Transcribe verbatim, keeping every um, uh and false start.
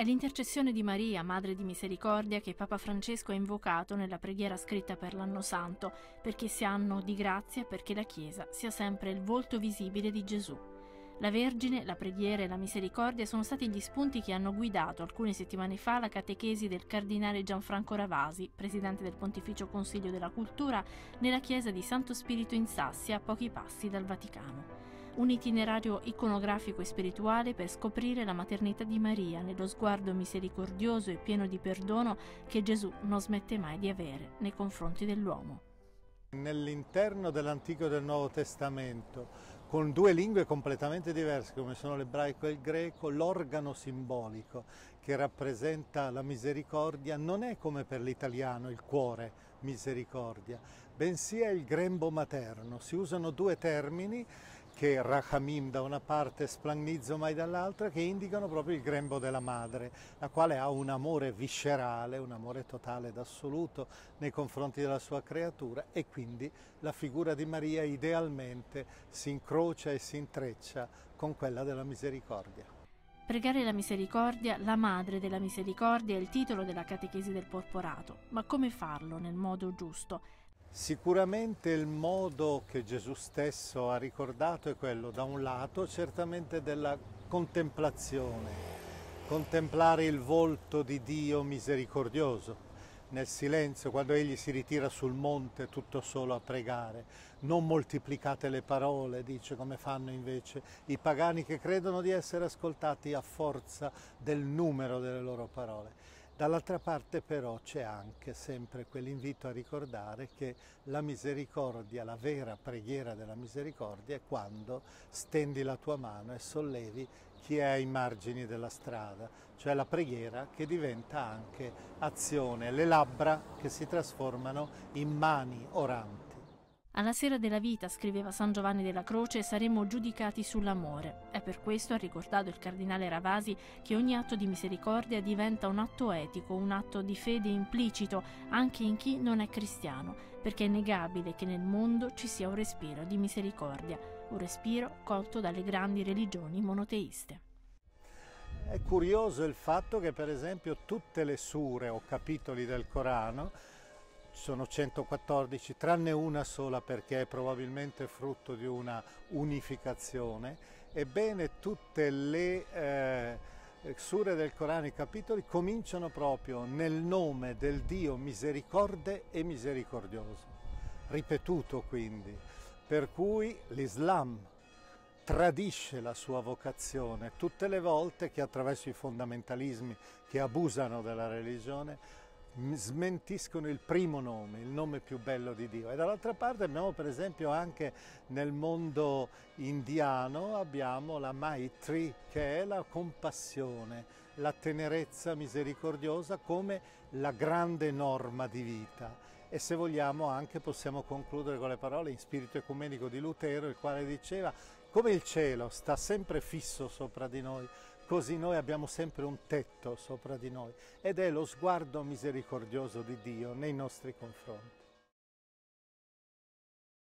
È l'intercessione di Maria, Madre di Misericordia, che Papa Francesco ha invocato nella preghiera scritta per l'Anno Santo, perché sia anno di grazia e perché la Chiesa sia sempre il volto visibile di Gesù. La Vergine, la preghiera e la misericordia sono stati gli spunti che hanno guidato alcune settimane fa la catechesi del cardinale Gianfranco Ravasi, presidente del Pontificio Consiglio della Cultura, nella chiesa di Santo Spirito in Sassi, a pochi passi dal Vaticano. Un itinerario iconografico e spirituale per scoprire la maternità di Maria nello sguardo misericordioso e pieno di perdono che Gesù non smette mai di avere nei confronti dell'uomo. Nell'interno dell'Antico e del Nuovo Testamento, con due lingue completamente diverse come sono l'ebraico e il greco, l'organo simbolico che rappresenta la misericordia non è come per l'italiano il cuore misericordia, bensì è il grembo materno. Si usano due termini, che Rachamim da una parte e Splagnizo dall'altra, che indicano proprio il grembo della madre, la quale ha un amore viscerale, un amore totale ed assoluto nei confronti della sua creatura, e quindi la figura di Maria idealmente si incrocia e si intreccia con quella della misericordia. Pregare la misericordia, la Madre della Misericordia, è il titolo della catechesi del Porporato. Ma come farlo nel modo giusto? Sicuramente il modo che Gesù stesso ha ricordato è quello, da un lato, certamente della contemplazione, contemplare il volto di Dio misericordioso, nel silenzio, quando Egli si ritira sul monte tutto solo a pregare. Non moltiplicate le parole, dice, come fanno invece i pagani che credono di essere ascoltati a forza del numero delle loro parole. Dall'altra parte però c'è anche sempre quell'invito a ricordare che la misericordia, la vera preghiera della misericordia, è quando stendi la tua mano e sollevi chi è ai margini della strada, cioè la preghiera che diventa anche azione, le labbra che si trasformano in mani oranti. Alla sera della vita, scriveva San Giovanni della Croce, saremo giudicati sull'amore. È per questo, ha ricordato il cardinale Ravasi, che ogni atto di misericordia diventa un atto etico, un atto di fede implicito anche in chi non è cristiano, perché è innegabile che nel mondo ci sia un respiro di misericordia, un respiro colto dalle grandi religioni monoteiste. È curioso il fatto che, per esempio, tutte le sure o capitoli del Corano, sono centoquattordici, tranne una sola perché è probabilmente frutto di una unificazione, ebbene tutte le eh, sure del Corano, i capitoli, cominciano proprio nel nome del Dio misericorde e misericordioso, ripetuto quindi, per cui l'Islam tradisce la sua vocazione tutte le volte che attraverso i fondamentalismi che abusano della religione smentiscono il primo nome, il nome più bello di Dio. E dall'altra parte abbiamo per esempio anche nel mondo indiano abbiamo la Maitri, che è la compassione, la tenerezza misericordiosa come la grande norma di vita. E se vogliamo anche possiamo concludere con le parole in spirito ecumenico di Lutero, il quale diceva: come il cielo sta sempre fisso sopra di noi, così noi abbiamo sempre un tetto sopra di noi, ed è lo sguardo misericordioso di Dio nei nostri confronti.